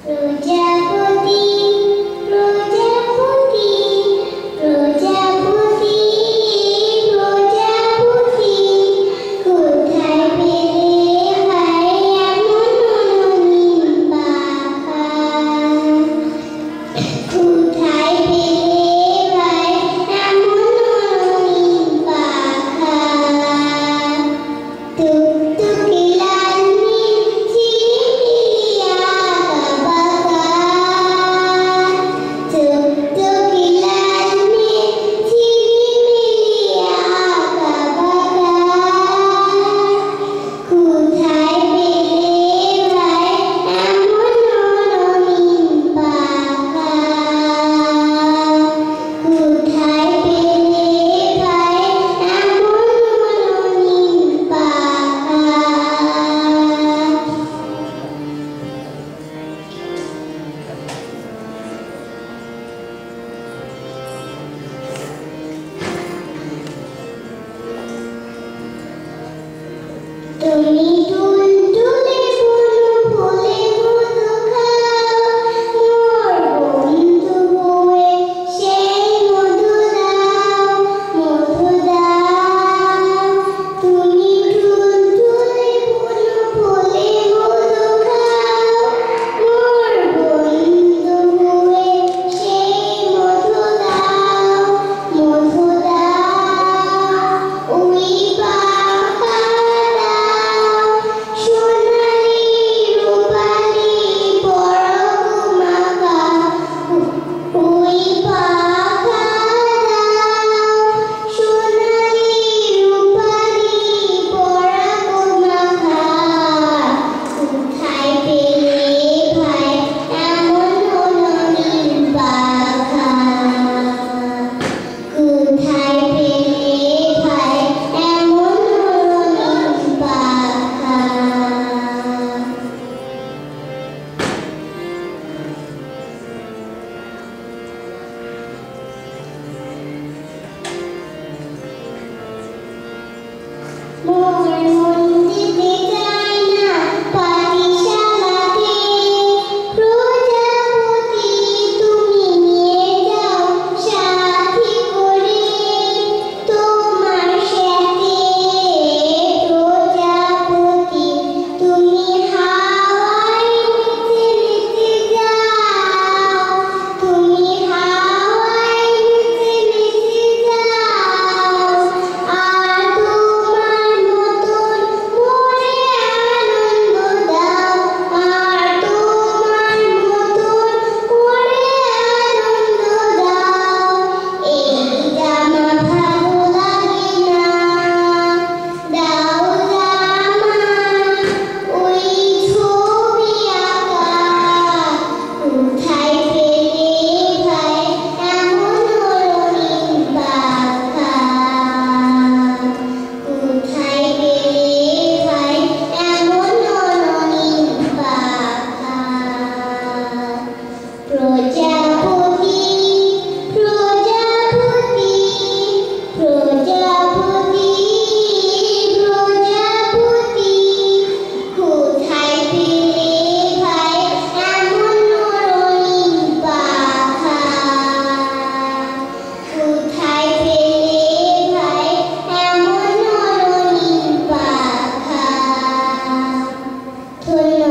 Projapoti, Projapoti, Projapoti, Projapoti, kothay pele bhai emon rongin pakha, kothay pele bhai emon rongin pakha, tuktuki lal নীল ঝিলিমিলি আঁকা বাঁকা, tuktuki lal নীল ঝিলিমিলি আঁকা বাঁকা, kothay pele bhai emon rongin pakha, kothay pele bhai emon rongin pakha. তুমি টুলটুলে বুনু ফুলে মধু খাও, মোর বন্ধু বউয়ে সেই মধু দাও, মধু দাও। তুমি টুলটুলে বুনু ফুলে মধু খাও, মোর বন্ধু বউয়ে সেই মধু দাও, মধু দাও। ওই পাখা দাও, সোনালি রূপালি পরগ মাখা, ওই পাখা দাও, সোনালি রূপালি পরগ মাখা, kothay pele bhai emon rongin pakha, kothay pele bhai emon rongin pakha. মোর মন যেতে চায় না পাঠশালাতে, প্রজাপতি তুমি নিয়ে যাও সাথী করে, তোমার সাথে প্রজাপতি তুমি হাওয়ায় নিচে নিচে যাও, তুমি হাওয়ায় নিচে নিচে যাও, আর তোমার মতন মোরে আনন্দ দাও, আর তোমার মতন মোরে আনন্দ দাও। এই জামা ভালো লাগে না, দাও জামা ওই ছবি আঁকা, kothay pele bhai emon rongin pakha, kothay pele bhai emon rongin pakha. Projapoti, Projapoti, Projapoti, Projapoti, kothay pele bhai emon rongin pakha, kothay pele bhai emon rongin pakha. ধন্যবাদ।